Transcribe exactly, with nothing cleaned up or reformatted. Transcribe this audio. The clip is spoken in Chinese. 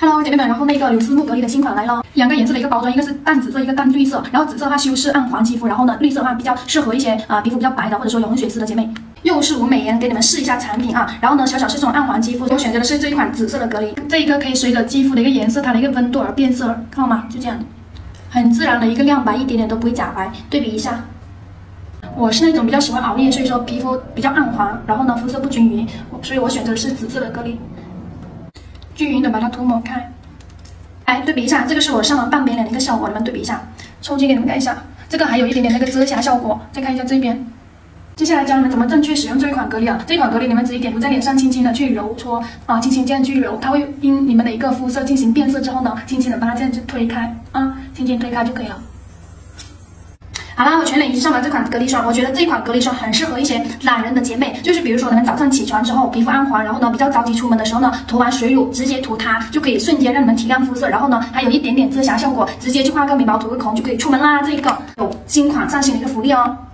Hello， 姐妹们，然后那个柳丝木隔离的新款来了，两个颜色的一个包装，一个是淡紫色，一个淡绿色。然后紫色的话修饰暗黄肌肤，然后呢绿色的话比较适合一些啊、呃、皮肤比较白的或者说有红血丝的姐妹。又是无美颜，给你们试一下产品啊。然后呢，小小是这种暗黄肌肤，我选择的是这一款紫色的隔离，这一个可以随着肌肤的一个颜色，它的一个温度而变色，看到吗？就这样，很自然的一个亮白，一点点都不会假白。对比一下。 我是那种比较喜欢熬夜，所以说皮肤比较暗黄，然后呢肤色不均匀，所以我选择的是紫色的隔离，均匀的把它涂抹开。来对比一下，这个是我上完半边脸的一个效果，你们对比一下，抽筋给你们看一下，这个还有一点点那个遮瑕效果。再看一下这边，接下来教你们怎么正确使用这一款隔离啊。这款隔离你们直接点涂在脸上，轻轻的去揉搓啊，轻轻这样去揉，它会因你们的一个肤色进行变色之后呢，轻轻的把它这样去推开啊，轻轻推开就可以了。 好啦，我全脸已经上完这款隔离霜，我觉得这款隔离霜很适合一些懒人的姐妹，就是比如说你们早上起床之后皮肤暗黄，然后呢比较着急出门的时候呢，涂完水乳直接涂它，就可以瞬间让你们提亮肤色，然后呢还有一点点遮瑕效果，直接去画个眉毛涂个口红就可以出门啦。这个有新款上新的一个福利哦。